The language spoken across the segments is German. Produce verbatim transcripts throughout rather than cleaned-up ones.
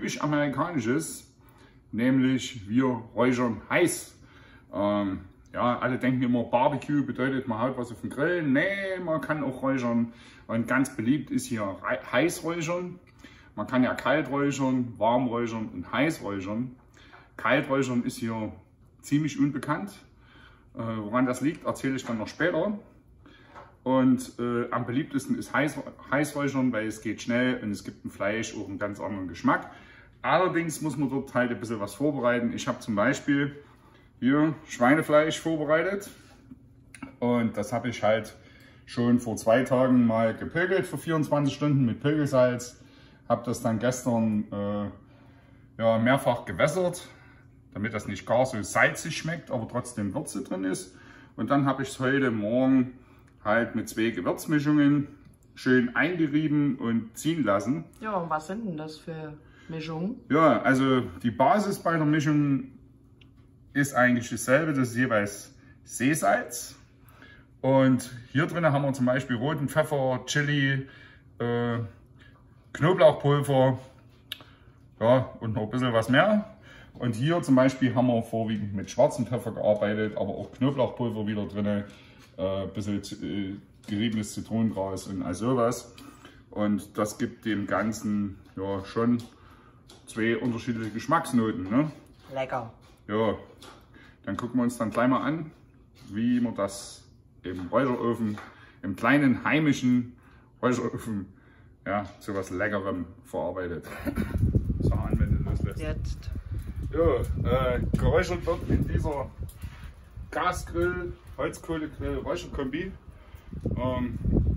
typisch amerikanisches, nämlich wir räuchern heiß. Ähm, ja, alle denken immer, Barbecue bedeutet, man haut was auf den Grill. Nee, man kann auch räuchern. Und ganz beliebt ist hier heiß räuchern. Man kann ja kalt räuchern, warm räuchern und heiß räuchern. Kalt räuchern ist hier ziemlich unbekannt. Äh, woran das liegt, erzähle ich dann noch später. Und äh, am beliebtesten ist heiß, Heißräuchern, weil es geht schnell und es gibt im Fleisch auch einen ganz anderen Geschmack. Allerdings muss man dort halt ein bisschen was vorbereiten. Ich habe zum Beispiel hier Schweinefleisch vorbereitet und das habe ich halt schon vor zwei Tagen mal gepilgelt für vierundzwanzig Stunden mit Pilgelsalz. Habe das dann gestern äh, ja, mehrfach gewässert, damit das nicht gar so salzig schmeckt, aber trotzdem Würze drin ist. Und dann habe ich es heute Morgen halt mit zwei Gewürzmischungen schön eingerieben und ziehen lassen. Ja, und was sind denn das für Mischungen? Ja, also die Basis bei der Mischung ist eigentlich dasselbe, das ist jeweils Seesalz. Und hier drin haben wir zum Beispiel roten Pfeffer, Chili, äh, Knoblauchpulver, ja, und noch ein bisschen was mehr. Und hier zum Beispiel haben wir vorwiegend mit schwarzem Pfeffer gearbeitet, aber auch Knoblauchpulver wieder drin, äh, ein bisschen äh, geriebenes Zitronengras und all sowas. Und das gibt dem Ganzen ja schon zwei unterschiedliche Geschmacksnoten. Ne? Lecker. Ja, dann gucken wir uns dann gleich mal an, wie man das im Räucherofen, im kleinen heimischen Räucherofen, ja, zu was Leckerem verarbeitet. So, an, wenn du loslässt. Jetzt. Ja, äh, geräuchert wird in dieser Gasgrill, Holzkohlegrill, Räucherkombi. Ähm,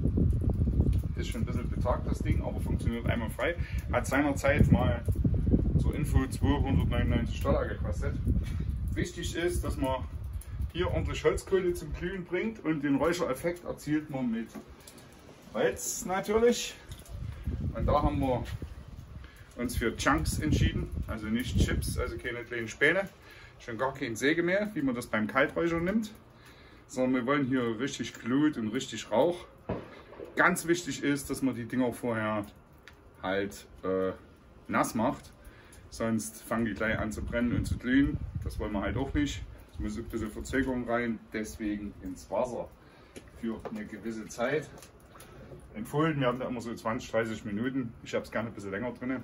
ist schon ein bisschen betagt das Ding, aber funktioniert einwandfrei. Hat seinerzeit mal zur Info zweihundertneunundneunzig Dollar gekostet. Wichtig ist, dass man hier ordentlich Holzkohle zum Glühen bringt und den Räuchereffekt erzielt man mit Holz natürlich. Und da haben wir uns für Chunks entschieden, also nicht Chips, also keine kleinen Späne, schon gar kein Sägemehl, wie man das beim Kalträuchern nimmt, sondern wir wollen hier richtig Glut und richtig Rauch. Ganz wichtig ist, dass man die Dinger vorher halt äh, nass macht, sonst fangen die gleich an zu brennen und zu glühen. Das wollen wir halt auch nicht. Es muss ein bisschen Verzögerung rein, deswegen ins Wasser für eine gewisse Zeit. Empfohlen werden da immer so zwanzig, dreißig Minuten. Ich habe es gerne ein bisschen länger drin.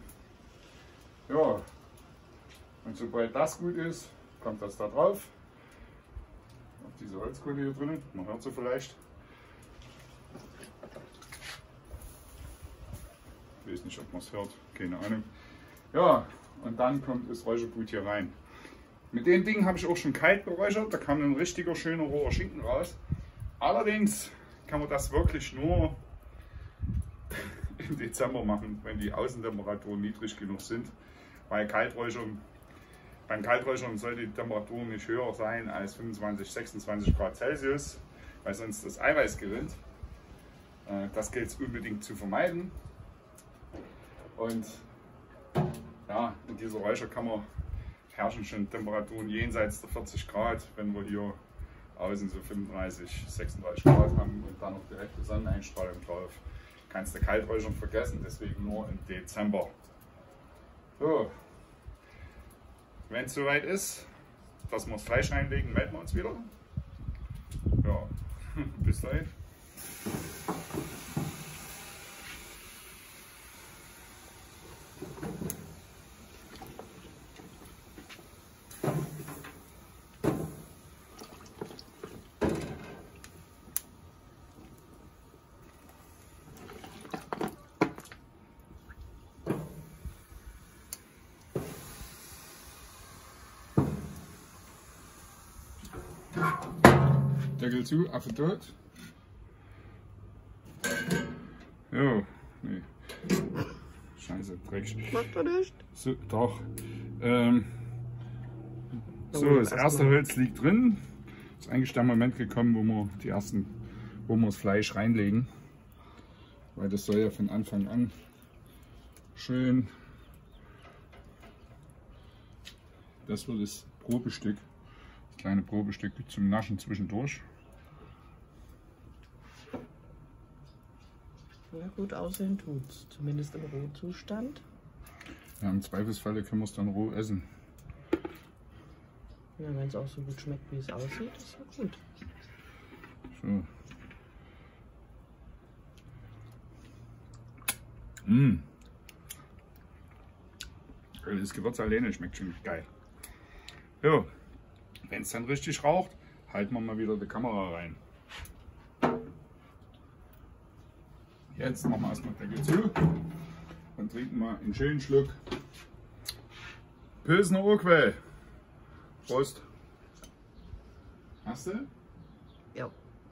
Ja, und sobald das gut ist, kommt das da drauf. Auf diese Holzkohle hier drin, man hört sie vielleicht. Ich weiß nicht, ob man es hört, keine Ahnung. Ja, und dann kommt das Räuchergut hier rein. Mit den Dingen habe ich auch schon kalt geräuchert, da kam ein richtiger schöner roher Schinken raus. Allerdings kann man das wirklich nur im Dezember machen, wenn die Außentemperaturen niedrig genug sind. Weil Kalträuchern, beim Kalträuchern sollte die Temperatur nicht höher sein als fünfundzwanzig, sechsundzwanzig Grad Celsius, weil sonst das Eiweiß gerinnt. Das gilt es unbedingt zu vermeiden. Und ja, in dieser Räucherkammer herrschen schon Temperaturen jenseits der vierzig Grad, wenn wir hier außen so fünfunddreißig, sechsunddreißig Grad haben und dann noch direkte Sonneneinstrahlung drauf. Kannst du Kalträuchern vergessen, deswegen nur im Dezember. So, wenn es soweit ist, dass wir das Fleisch reinlegen, melden wir uns wieder. Ja, bis gleich. Deckel zu, Affe tot. Jo, nee. Scheiße, Dreck. Macht er nicht? So, doch. Ähm, so, das erste Holz liegt drin. Ist eigentlich der Moment gekommen, wo wir die ersten, wo wir das Fleisch reinlegen. Weil das soll ja von Anfang an schön. Das wird das Probestück. Das kleine Probestück zum Naschen zwischendurch. Ja, gut aussehen tut's, zumindest im Rohzustand. Ja, im Zweifelsfalle können wir es dann roh essen. Ja, wenn es auch so gut schmeckt, wie es aussieht, ist ja gut. So. Mmh. Das Gewürz alleine schmeckt schon geil. Ja, wenn es dann richtig raucht, halten wir mal wieder die Kamera rein. Jetzt machen wir erstmal den Deckel zu und trinken mal einen schönen Schluck Pilsner Urquell. Prost. Hast du? Ja.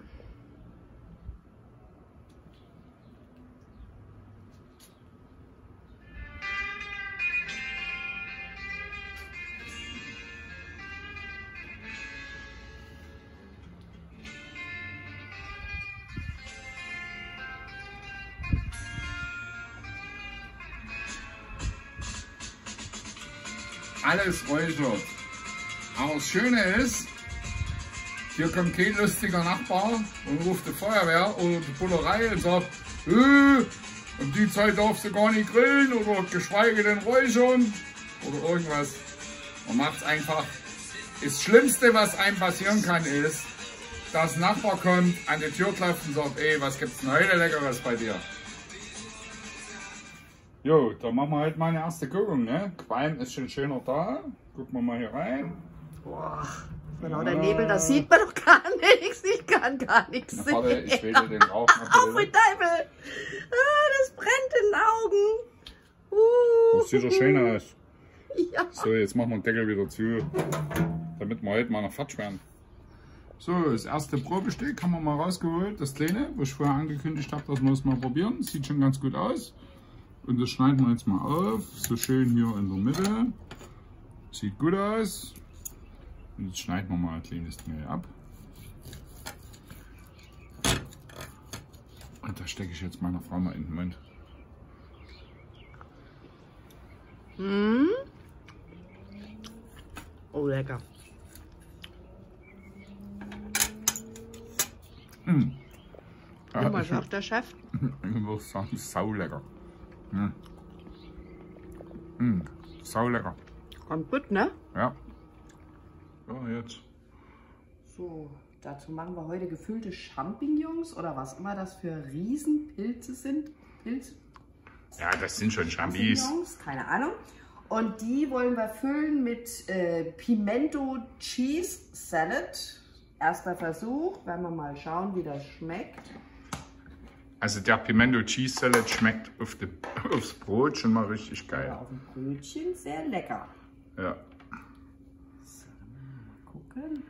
Alles räuchert. Aber das Schöne ist, hier kommt kein lustiger Nachbar und ruft die Feuerwehr oder die Bullerei und sagt, äh, um die Zeit darfst du gar nicht grillen oder geschweige denn räuchern oder irgendwas. Man macht es einfach. Das Schlimmste, was einem passieren kann, ist, dass ein Nachbar kommt, an die Tür klopft und sagt, ey, was gibt's denn heute Leckeres bei dir? Jo, dann machen wir halt mal eine erste Guckung, ne? Qualm ist schon schöner da. Gucken wir mal hier rein. Boah, genau, der Nebel, das sieht man doch gar nichts. Ich kann gar nichts Na, sehen. warte, ich will dir den Rauch noch Auf mit Teufel! Ah, das brennt in den Augen. Uh. Das sieht doch schön aus. Ja. So, jetzt machen wir den Deckel wieder zu, damit wir heute mal noch fertig werden. So, das erste Probestück haben wir mal rausgeholt, das kleine, wo ich vorher angekündigt habe, dass wir es mal probieren. Sieht schon ganz gut aus. Und das schneiden wir jetzt mal auf, so schön hier in der Mitte. Sieht gut aus. Und jetzt schneiden wir mal ein kleines Teil ab. Und das stecke ich jetzt meiner Frau mal in den Mund. Hm. Oh, lecker. Mmh. Ja, was sagt der Chef? Ich würde sagen, sau lecker. Mmh. Mmh. Sau lecker. Kommt gut, ne? Ja. So, jetzt. So, dazu machen wir heute gefüllte Champignons oder was immer das für Riesenpilze sind. Pilz? Ja, das sind schon Chambis. Champignons, keine Ahnung. Und die wollen wir füllen mit äh, Pimento Cheese Salad. Erster Versuch, werden wir mal schauen, wie das schmeckt. Also der Pimento Cheese Salad schmeckt auf die, aufs Brot schon mal richtig geil. Ja, auf dem Brötchen sehr lecker. Ja. So, mal gucken.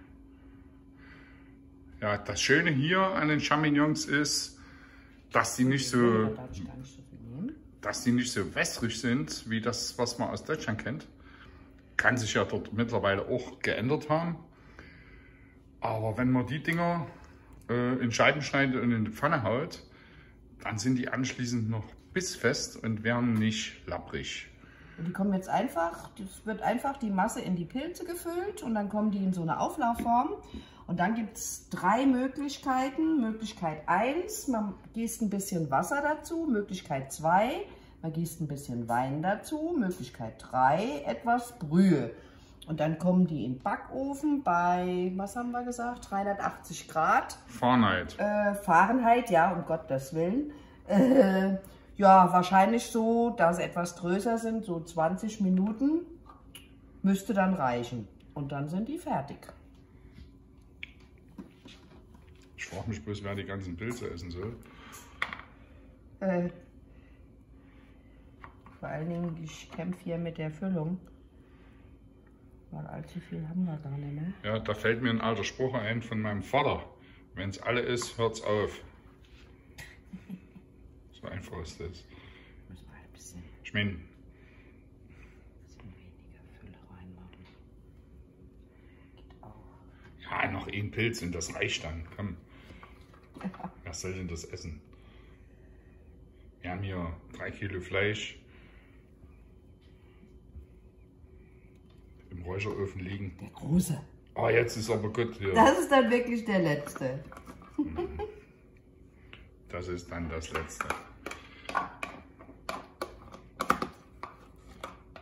Ja, das Schöne hier an den Champignons ist, dass die nicht Ja, so, da darf ich gar nicht so viel nehmen. dass die nicht so wässrig sind, wie das, was man aus Deutschland kennt. Kann sich ja dort mittlerweile auch geändert haben. Aber wenn man die Dinger äh, in Scheiben schneidet und in die Pfanne haut, dann sind die anschließend noch bissfest und werden nicht labbrig. Und die kommen jetzt einfach, es wird einfach die Masse in die Pilze gefüllt und dann kommen die in so eine Auflaufform. Und dann gibt es drei Möglichkeiten. Möglichkeit eins, man gießt ein bisschen Wasser dazu. Möglichkeit zwei, man gießt ein bisschen Wein dazu. Möglichkeit drei, etwas Brühe. Und dann kommen die in den Backofen bei, was haben wir gesagt, dreihundertachtzig Grad. Fahrenheit. Äh, Fahrenheit, ja, um Gottes Willen. Äh, ja, wahrscheinlich so, da sie etwas größer sind, so zwanzig Minuten, müsste dann reichen. Und dann sind die fertig. Ich frage mich bloß, wer die ganzen Pilze essen soll. Äh, vor allen Dingen, ich kämpfe hier mit der Füllung. Weil allzu viel haben wir gar nicht, ne? Ja, da fällt mir ein alter Spruch ein von meinem Vater. Wenn es alle ist, hört's auf. So einfach ist das. Müssen wir ein bisschen, Ich meine, bisschen weniger Fülle reinmachen. Geht auch. ja, noch ein Pilz und das reicht dann. Komm. Wer soll denn das essen? Wir haben hier drei Kilo Fleisch im Räucherofen liegen. Der große. Ah, jetzt ist aber gut hier. Das ist dann wirklich der letzte. Das ist dann das Letzte.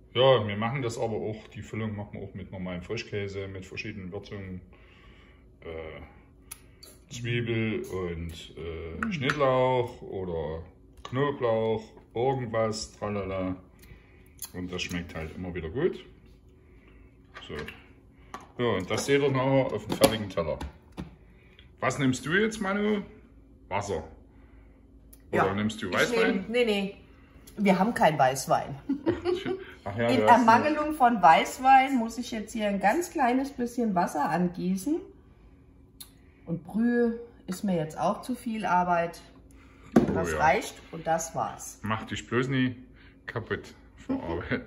Ja, wir machen das aber auch, die Füllung machen wir auch mit normalem Frischkäse, mit verschiedenen Würzungen. Äh, Zwiebel und äh, mhm. Schnittlauch oder Knoblauch, irgendwas, tralala. Und das schmeckt halt immer wieder gut. So. Ja, und das seht ihr nachher auf dem fertigen Teller. Was nimmst du jetzt, Manu? Wasser. Oder ja, nimmst du Weißwein? Nehm, nee, nee. Wir haben kein Weißwein. Ach ja, in Ermangelung von Weißwein muss ich jetzt hier ein ganz kleines bisschen Wasser angießen. Und Brühe ist mir jetzt auch zu viel Arbeit. Das oh ja. reicht und das war's. Mach dich bloß nie kaputt vor Arbeit.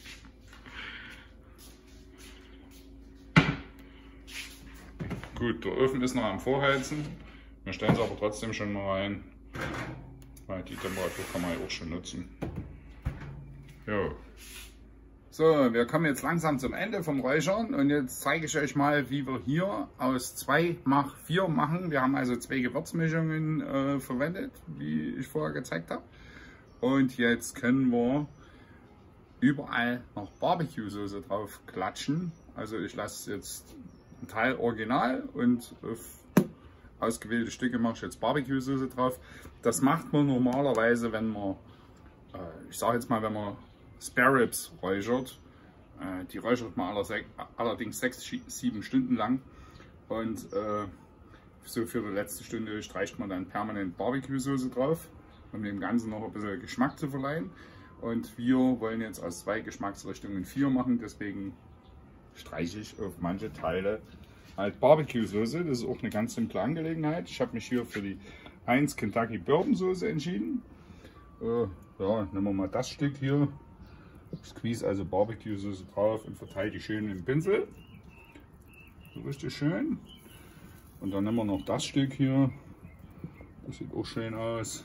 Gut, der Ofen ist noch am Vorheizen. Wir stellen es aber trotzdem schon mal rein, weil die Temperatur kann man ja auch schon nutzen. Jo. So, wir kommen jetzt langsam zum Ende vom Räuchern und jetzt zeige ich euch mal, wie wir hier aus zwei Mach vier machen. Wir haben also zwei Gewürzmischungen äh, verwendet, wie ich vorher gezeigt habe. Und jetzt können wir überall noch Barbecue-Soße drauf klatschen. Also ich lasse jetzt einen Teil original und auf ausgewählte Stücke mache ich jetzt Barbecue-Soße drauf. Das macht man normalerweise, wenn man, äh, ich sage jetzt mal, wenn man Spare Ribs räuchert. Äh, die räuchert man allerdings sechs, sieben Stunden lang. Und äh, so für die letzte Stunde streicht man dann permanent Barbecue-Soße drauf, um dem Ganzen noch ein bisschen Geschmack zu verleihen. Und wir wollen jetzt aus zwei Geschmacksrichtungen vier machen, deswegen streiche ich auf manche Teile halt Barbecue-Soße. Das ist auch eine ganz simple Angelegenheit. Ich habe mich hier für die Heinz Kentucky Bourbon Soße entschieden. Äh, ja, nehmen wir mal das Stück hier. Squeeze also Barbecue-Soße drauf und verteile die schön mit dem Pinsel. So richtig schön. Und dann nehmen wir noch das Stück hier. Das sieht auch schön aus.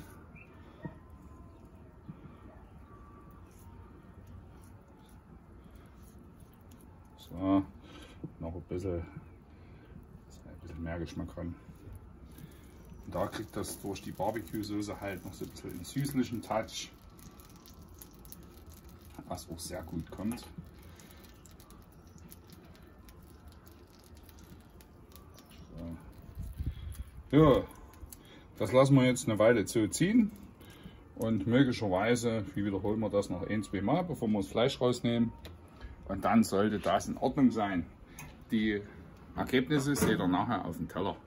So, noch ein bisschen, ein bisschen mehr Geschmack ran. Und da kriegt das durch die Barbecue-Soße halt noch so ein bisschen einen süßlichen Touch, was auch sehr gut kommt. So. Ja, das lassen wir jetzt eine Weile so ziehen und möglicherweise, wie wiederholen wir das noch ein, zwei Mal, bevor wir das Fleisch rausnehmen. Und dann sollte das in Ordnung sein. Die Ergebnisse seht ihr nachher auf dem Teller.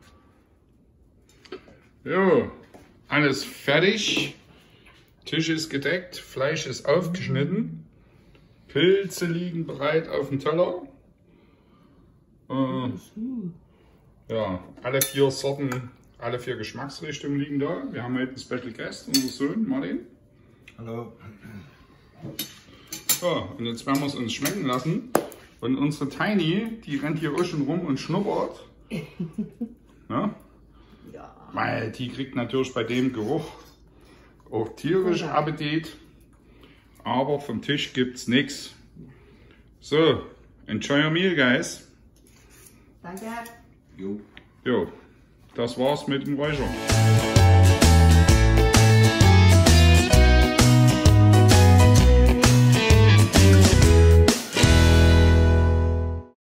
Jo, alles fertig. Tisch ist gedeckt, Fleisch ist aufgeschnitten. Pilze liegen bereit auf dem Teller. Äh, ja, alle vier Sorten, alle vier Geschmacksrichtungen liegen da. Wir haben heute einen Special Guest, unser Sohn Martin. Hallo. So, und jetzt werden wir es uns schmecken lassen. Und unsere Tiny, die rennt hier auch schon rum und schnuppert. Ja? Ja. Weil die kriegt natürlich bei dem Geruch auch tierisch Appetit. Aber vom Tisch gibt's nichts. So, enjoy your meal, guys. Danke. Jo. Jo, das war's mit dem Räuchern.